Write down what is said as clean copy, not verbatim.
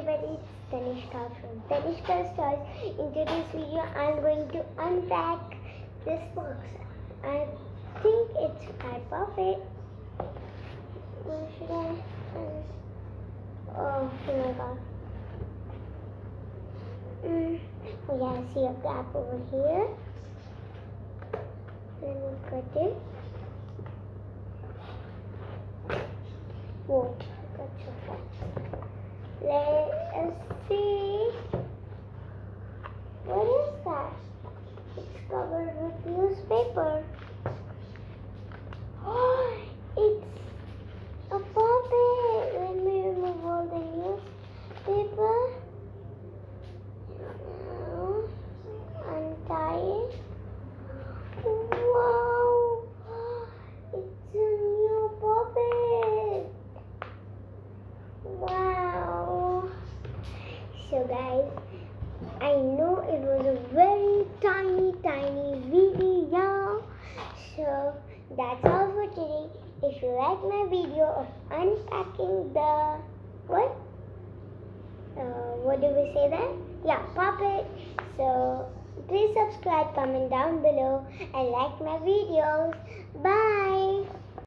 everybody, it's Tanishka from Tanishka's Toys. In today's video, I'm going to unpack this box. I think it's type of it. Where should I? Oh my god. Oh yeah, I see a gap over here. Let me cut it. Whoa, got so fast. Let us see. What is that? It's covered with newspaper. Oh, it's a puppet. Let me remove all the newspaper. Untie it. Wow! It's a new puppet. Wow! So guys, I know it was a very tiny video. So that's all for today. If you like my video of unpacking the what do we say then? Yeah, puppet. So please subscribe, comment down below and like my videos. Bye.